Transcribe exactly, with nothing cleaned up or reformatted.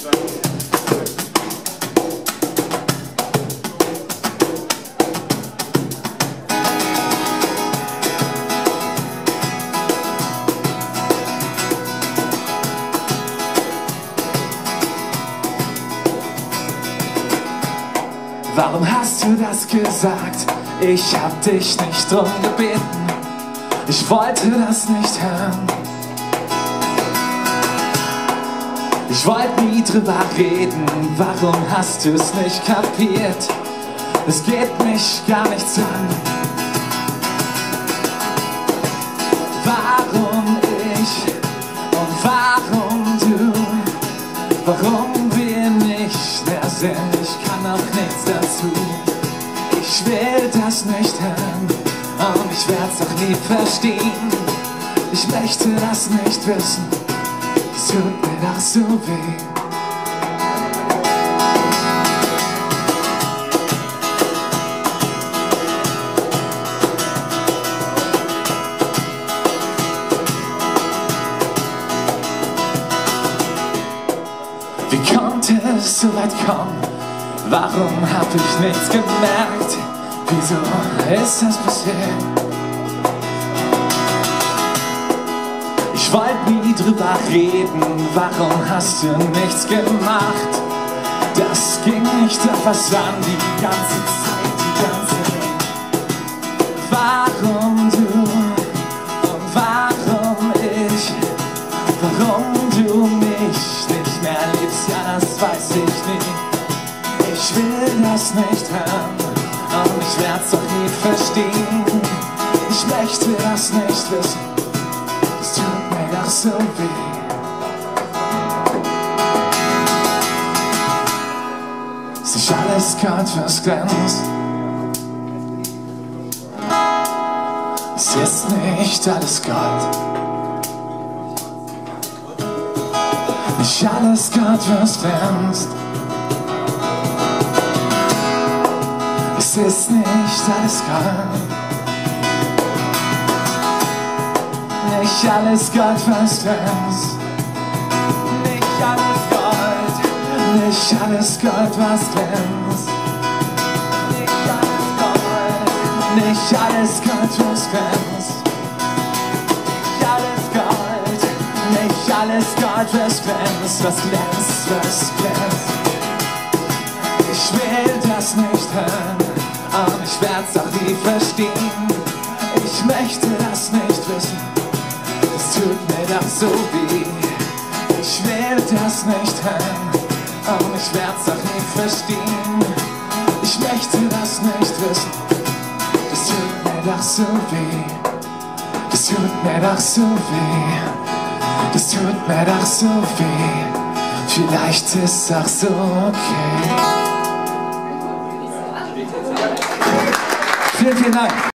Warum hast du das gesagt? Ich hab dich nicht drum gebeten. Ich wollte das nicht hören. Ich wollte nie drüber reden. Warum hast du es nicht kapiert? Es geht mich gar nichts an. Warum ich und warum du? Warum wir nicht mehr sind? Ich kann auch nichts dazu. Ich will das nicht hören und ich werd's auch nie verstehen. Ich möchte das nicht wissen, es tut mir doch so weh. Wie konnte es so weit kommen? Warum hab ich nichts gemerkt? Wieso ist das passiert? Ich wollte nie drüber reden. Warum hast du nichts gemacht? Das ging nicht auf was an, die ganze Zeit, die ganze Welt. Warum du und warum ich? Warum du mich nicht mehr liebst? Ja, das weiß ich nicht. Ich will das nicht hören und ich werd's doch nie verstehen. Ich möchte das nicht wissen, es tut mir doch so weh. Ist nicht alles Gold, was glänzt? Es ist nicht alles Gold. Nicht alles Gold, was glänzt. Es ist nicht alles Gold. Nicht alles Gold, was glänzt. Nicht alles Gold. Nicht alles Gold, was glänzt. Nicht alles Gold. Nicht alles Gold, was glänzt. Nicht alles Gold. Nicht alles Gold, was glänzt. Was glänzt, was glänzt. Ich will das nicht hören und ich werd's auch nie verstehen. Ich möchte das nicht wissen, es tut mir doch so weh. Ich will das nicht hören und ich werd's auch nie verstehen. Ich möchte das nicht wissen, das tut mir doch so weh. Das tut mir doch so weh. Das tut mir doch so weh. Vielleicht ist auch so okay. Vielen, vielen Dank.